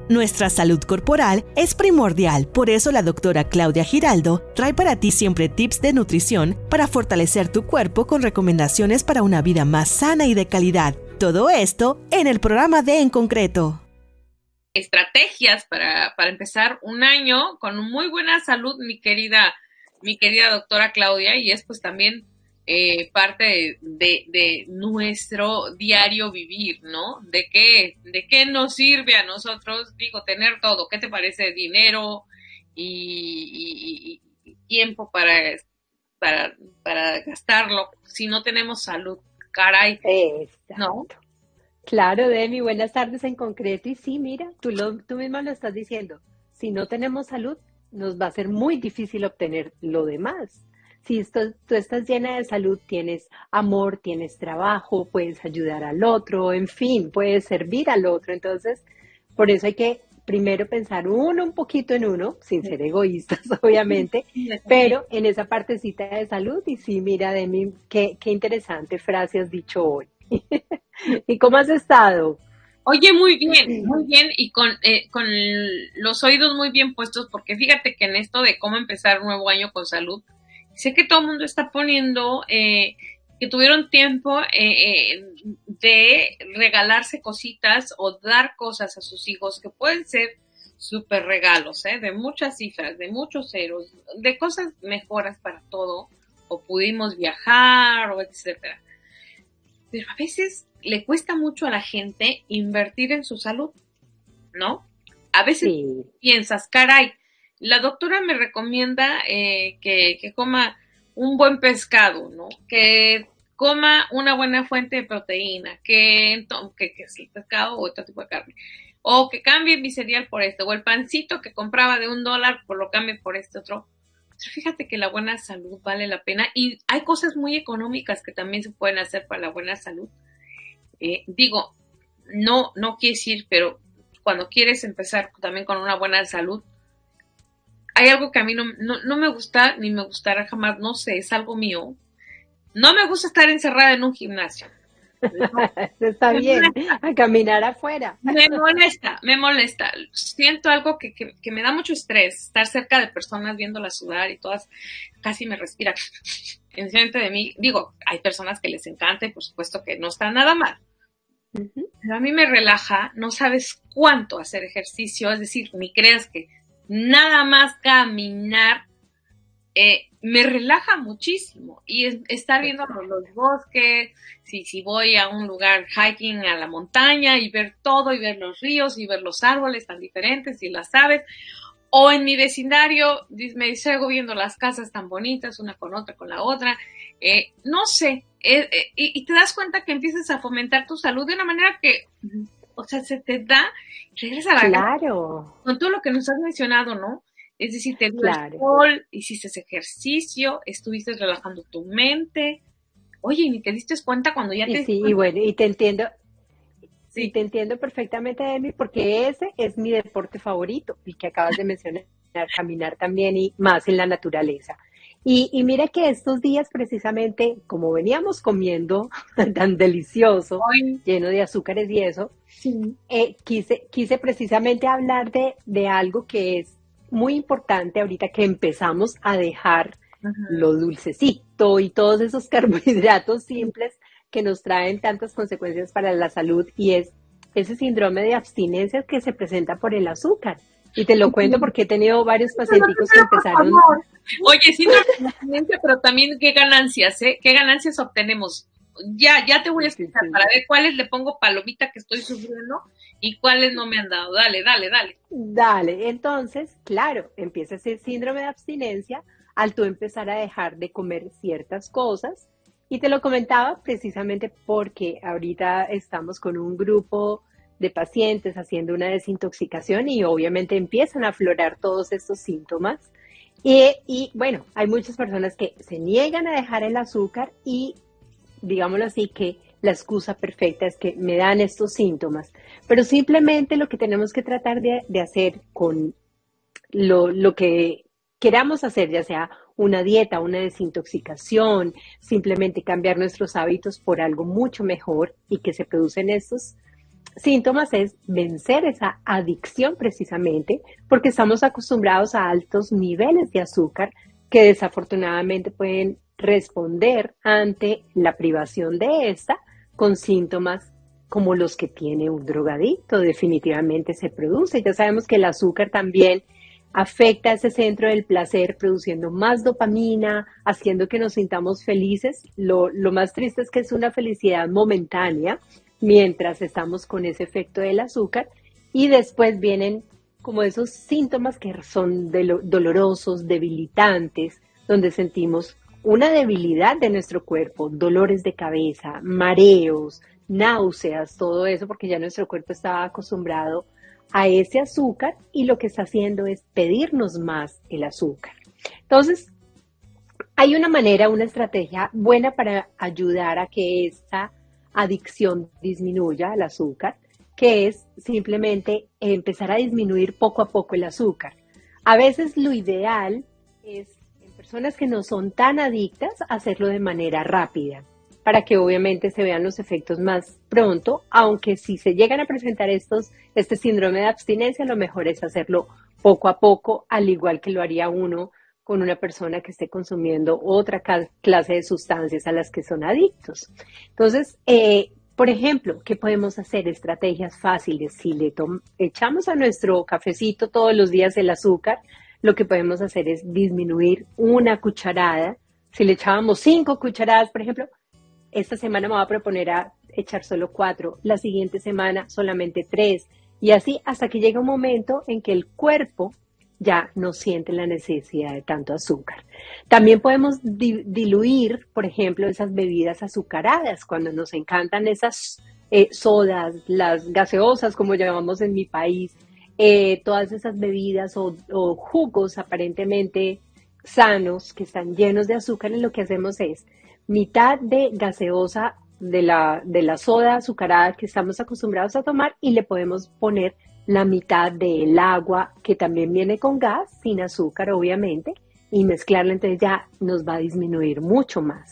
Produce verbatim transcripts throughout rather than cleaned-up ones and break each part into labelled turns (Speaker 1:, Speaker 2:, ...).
Speaker 1: Nuestra salud corporal es primordial, por eso la doctora Claudia Giraldo trae para ti siempre tips de nutrición para fortalecer tu cuerpo con recomendaciones para una vida más sana y de calidad. Todo esto en el programa de En Concreto.
Speaker 2: Estrategias para, para empezar un año con muy buena salud, mi querida, mi querida doctora Claudia, y es pues también Eh, parte de, de, de nuestro diario vivir, ¿no? ¿De qué, de qué nos sirve a nosotros, digo, tener todo? ¿Qué te parece? Dinero y, y, y tiempo para, para, para gastarlo si no tenemos salud, caray,
Speaker 3: Exacto.
Speaker 2: ¿no?
Speaker 3: Claro, Demi, buenas tardes En Concreto. Y sí, mira, tú, lo, tú misma lo estás diciendo. Si no tenemos salud, nos va a ser muy difícil obtener lo demás. Si esto, tú estás llena de salud, tienes amor, tienes trabajo, puedes ayudar al otro, en fin, puedes servir al otro. Entonces, por eso hay que primero pensar uno un poquito en uno, sin ser egoístas, obviamente, pero en esa partecita de salud. Y sí, mira, Demi, qué, qué interesante frase has dicho hoy. ¿Y cómo has estado?
Speaker 2: Oye, muy bien, muy bien, y con, eh, con los oídos muy bien puestos, porque fíjate que en esto de cómo empezar un nuevo año con salud, sé que todo el mundo está poniendo eh, que tuvieron tiempo eh, eh, de regalarse cositas o dar cosas a sus hijos que pueden ser súper regalos, ¿eh? De muchas cifras, de muchos ceros, de cosas mejoras para todo, o pudimos viajar, o etcétera. Pero a veces le cuesta mucho a la gente invertir en su salud, ¿no? A veces sí. Piensas, caray, la doctora me recomienda eh, que, que coma un buen pescado, ¿no? Que coma una buena fuente de proteína, que, que, que es el pescado o otro tipo de carne, o que cambie mi cereal por este, o el pancito que compraba de un dólar, pues lo cambie por este otro. Pero fíjate que la buena salud vale la pena, y hay cosas muy económicas que también se pueden hacer para la buena salud. Eh, digo, no, no quiere decir, pero cuando quieres empezar también con una buena salud, hay algo que a mí no, no, no me gusta, ni me gustará jamás, no sé, es algo mío. No me gusta estar encerrada en un gimnasio.
Speaker 3: No, está bien, molesta. A caminar afuera.
Speaker 2: Me molesta, me molesta. Siento algo que, que, que me da mucho estrés, estar cerca de personas viéndolas sudar y todas casi me respiran enfrente de mí. Digo, hay personas que les encanta y por supuesto que no está nada mal. Uh-huh. Pero a mí me relaja, no sabes cuánto hacer ejercicio, es decir, ni creas que nada más caminar eh, me relaja muchísimo, y es, estar viendo los, los bosques, si, si voy a un lugar hiking a la montaña y ver todo, y ver los ríos y ver los árboles tan diferentes y las aves, o en mi vecindario me distraigo viendo las casas tan bonitas una con otra con la otra, eh, no sé, eh, eh, y, y te das cuenta que empiezas a fomentar tu salud de una manera que, o sea, se te da, regresa a la
Speaker 3: claro.
Speaker 2: Casa, con todo lo que nos has mencionado, ¿no? Es decir, te dio
Speaker 3: claro.
Speaker 2: el sol, hiciste ese ejercicio, estuviste relajando tu mente. Oye, y ni te diste cuenta cuando ya
Speaker 3: y
Speaker 2: te...
Speaker 3: Sí, y bueno, y te entiendo, sí. y te entiendo perfectamente, Emi, porque ese es mi deporte favorito, el que acabas de mencionar, caminar también, y más en la naturaleza. Y, y mira que estos días precisamente, como veníamos comiendo tan delicioso, Ay. lleno de azúcares y eso, sí. eh, quise, quise precisamente hablar de, de algo que es muy importante ahorita que empezamos a dejar uh-huh. lo dulcecito y todos esos carbohidratos simples que nos traen tantas consecuencias para la salud, y es ese síndrome de abstinencia que se presenta por el azúcar. Y te lo cuento porque he tenido varios pacienticos que empezaron...
Speaker 2: Oye, síndrome de abstinencia, pero también qué ganancias, ¿eh? ¿Qué ganancias obtenemos? Ya, ya te voy a explicar sí, sí. para ver cuáles le pongo palomita que estoy sufriendo y cuáles no me han dado. Dale, dale, dale.
Speaker 3: Dale, entonces, claro, empieza ese síndrome de abstinencia al tú empezar a dejar de comer ciertas cosas. Y te lo comentaba precisamente porque ahorita estamos con un grupo de pacientes haciendo una desintoxicación y obviamente empiezan a aflorar todos estos síntomas. Y, y bueno, hay muchas personas que se niegan a dejar el azúcar y, digámoslo así, que la excusa perfecta es que me dan estos síntomas. Pero simplemente lo que tenemos que tratar de, de hacer con lo, lo que queramos hacer, ya sea una dieta, una desintoxicación, simplemente cambiar nuestros hábitos por algo mucho mejor y que se producen estos síntomas es vencer esa adicción precisamente porque estamos acostumbrados a altos niveles de azúcar que desafortunadamente pueden responder ante la privación de esta con síntomas como los que tiene un drogadicto. Definitivamente se produce. Ya sabemos que el azúcar también afecta ese centro del placer, produciendo más dopamina, haciendo que nos sintamos felices. Lo, lo más triste es que es una felicidad momentánea mientras estamos con ese efecto del azúcar, y después vienen como esos síntomas que son dolorosos, debilitantes, donde sentimos una debilidad de nuestro cuerpo, dolores de cabeza, mareos, náuseas, todo eso porque ya nuestro cuerpo estaba acostumbrado a ese azúcar y lo que está haciendo es pedirnos más el azúcar. Entonces, hay una manera, una estrategia buena para ayudar a que esta adicción disminuya al azúcar, que es simplemente empezar a disminuir poco a poco el azúcar. A veces lo ideal es, en personas que no son tan adictas, hacerlo de manera rápida, para que obviamente se vean los efectos más pronto, aunque si se llegan a presentar estos, este síndrome de abstinencia, lo mejor es hacerlo poco a poco, al igual que lo haría uno con una persona que esté consumiendo otra clase de sustancias a las que son adictos. Entonces, eh, por ejemplo, ¿qué podemos hacer? Estrategias fáciles. Si le echamos a nuestro cafecito todos los días el azúcar, lo que podemos hacer es disminuir una cucharada. Si le echábamos cinco cucharadas, por ejemplo, esta semana me voy a proponer a echar solo cuatro, la siguiente semana solamente tres, y así hasta que llega un momento en que el cuerpo ya no siente la necesidad de tanto azúcar. También podemos di- diluir, por ejemplo, esas bebidas azucaradas, cuando nos encantan esas eh, sodas, las gaseosas, como llamamos en mi país, eh, todas esas bebidas o, o jugos aparentemente sanos que están llenos de azúcar, y lo que hacemos es mitad de gaseosa de la, de la soda azucarada que estamos acostumbrados a tomar, y le podemos poner la mitad del agua que también viene con gas, sin azúcar obviamente, y mezclarla, entonces ya nos va a disminuir mucho más.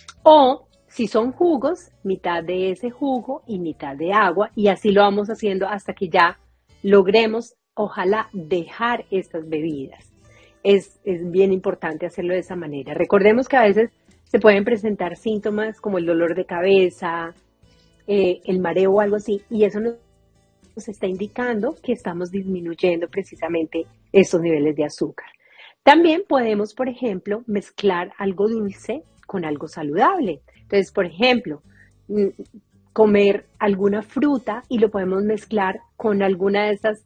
Speaker 3: O si son jugos, mitad de ese jugo y mitad de agua, y así lo vamos haciendo hasta que ya logremos, ojalá, dejar estas bebidas. Es, es bien importante hacerlo de esa manera. Recordemos que a veces se pueden presentar síntomas como el dolor de cabeza, eh, el mareo o algo así, y eso nos nos está indicando que estamos disminuyendo precisamente esos niveles de azúcar. También podemos, por ejemplo, mezclar algo dulce con algo saludable. Entonces, por ejemplo, comer alguna fruta y lo podemos mezclar con alguna de esas,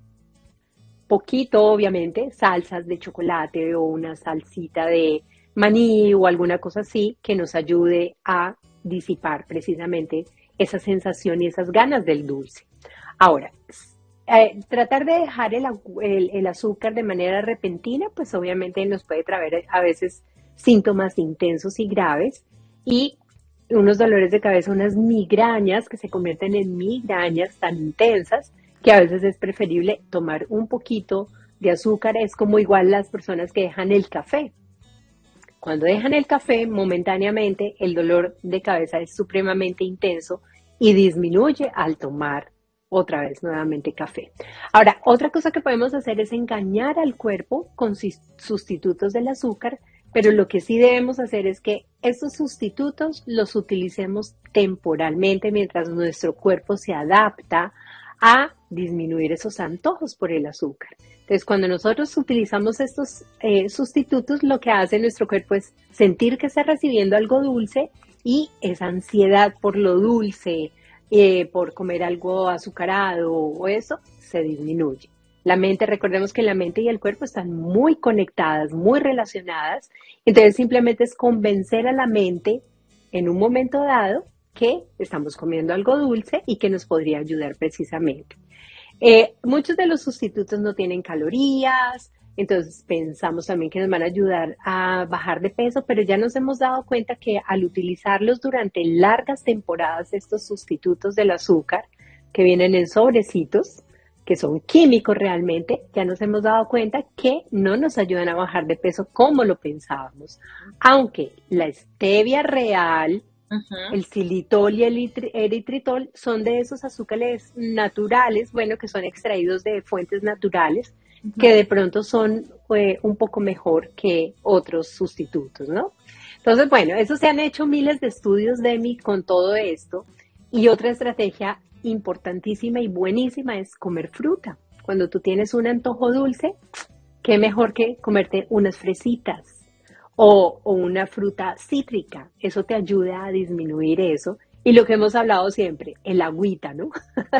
Speaker 3: poquito obviamente, salsas de chocolate o una salsita de maní o alguna cosa así que nos ayude a disipar precisamente esa sensación y esas ganas del dulce. Ahora, eh, tratar de dejar el, el, el azúcar de manera repentina, pues obviamente nos puede traer a veces síntomas intensos y graves, y unos dolores de cabeza, unas migrañas que se convierten en migrañas tan intensas que a veces es preferible tomar un poquito de azúcar. Es como igual las personas que dejan el café. Cuando dejan el café, momentáneamente el dolor de cabeza es supremamente intenso y disminuye al tomar otra vez nuevamente café. Ahora, otra cosa que podemos hacer es engañar al cuerpo con sustitutos del azúcar, pero lo que sí debemos hacer es que estos sustitutos los utilicemos temporalmente mientras nuestro cuerpo se adapta a disminuir esos antojos por el azúcar. Entonces, cuando nosotros utilizamos estos eh, sustitutos, lo que hace nuestro cuerpo es sentir que está recibiendo algo dulce, y esa ansiedad por lo dulce, eh, por comer algo azucarado o eso, se disminuye. La mente, recordemos que la mente y el cuerpo están muy conectadas, muy relacionadas. Entonces, simplemente es convencer a la mente en un momento dado que estamos comiendo algo dulce y que nos podría ayudar precisamente. Eh, muchos de los sustitutos no tienen calorías, entonces pensamos también que nos van a ayudar a bajar de peso, pero ya nos hemos dado cuenta que al utilizarlos durante largas temporadas, estos sustitutos del azúcar que vienen en sobrecitos, que son químicos realmente, ya nos hemos dado cuenta que no nos ayudan a bajar de peso como lo pensábamos. Aunque la stevia real Uh-huh. El xilitol y el eritritol son de esos azúcares naturales, bueno, que son extraídos de fuentes naturales, uh-huh. que de pronto son eh, un poco mejor que otros sustitutos, ¿no? Entonces, bueno, eso se han hecho miles de estudios, Demi, con todo esto. Y otra estrategia importantísima y buenísima es comer fruta. Cuando tú tienes un antojo dulce, qué mejor que comerte unas fresitas o, o una fruta cítrica. Eso te ayuda a disminuir eso. Y lo que hemos hablado siempre, el agüita, ¿no?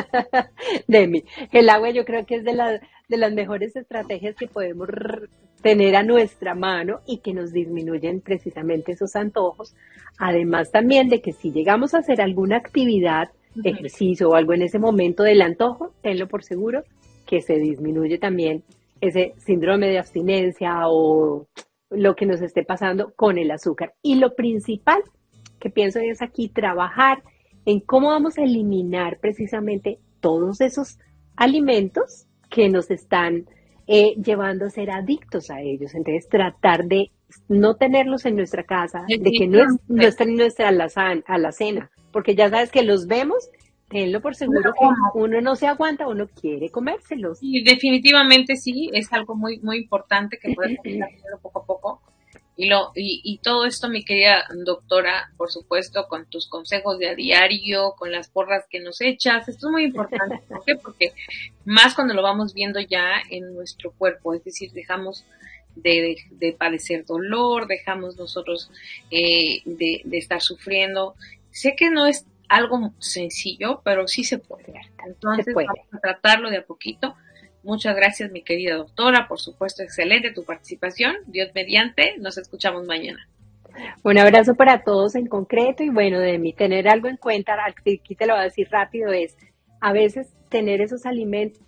Speaker 3: Demi, el agua yo creo que es de, la, de las mejores estrategias que podemos tener a nuestra mano y que nos disminuyen precisamente esos antojos. Además también de que si llegamos a hacer alguna actividad, uh-huh. ejercicio o algo en ese momento del antojo, tenlo por seguro que se disminuye también ese síndrome de abstinencia o lo que nos esté pasando con el azúcar. Y lo principal que pienso es aquí trabajar en cómo vamos a eliminar precisamente todos esos alimentos que nos están eh, llevando a ser adictos a ellos. Entonces tratar de no tenerlos en nuestra casa, de que no, es, no estén en nuestra alacena, porque ya sabes que los vemos, tenlo por seguro que uno no se aguanta, uno quiere comérselos.
Speaker 2: Y definitivamente sí, es algo muy muy importante que podemos estar haciendo poco a poco. Y, lo, y, y todo esto, mi querida doctora, por supuesto, con tus consejos de a diario, con las porras que nos echas, esto es muy importante. ¿Por qué? Porque más cuando lo vamos viendo ya en nuestro cuerpo, es decir, dejamos de, de, de padecer dolor, dejamos nosotros eh, de, de estar sufriendo. Sé que no es algo sencillo, pero sí se puede. Entonces se puede. Vamos a tratarlo de a poquito. Muchas gracias, mi querida doctora. Por supuesto, excelente tu participación. Dios mediante, nos escuchamos mañana.
Speaker 3: Un abrazo para todos en concreto y bueno, de mí tener algo en cuenta, aquí te lo voy a decir rápido, es a veces tener esos alimentos,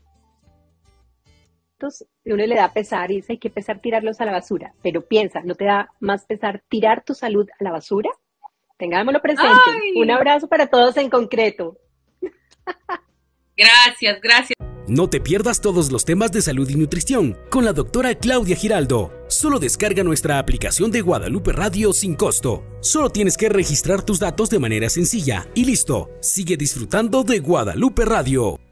Speaker 3: uno le da pesar y dice hay que pesar tirarlos a la basura, pero piensa, ¿no te da más pesar tirar tu salud a la basura? Tengámoslo presente. ¡Ay! Un abrazo para todos en concreto.
Speaker 2: Gracias, gracias.
Speaker 4: No te pierdas todos los temas de salud y nutrición con la doctora Claudia Giraldo. Solo descarga nuestra aplicación de Guadalupe Radio sin costo. Solo tienes que registrar tus datos de manera sencilla y listo. Sigue disfrutando de Guadalupe Radio.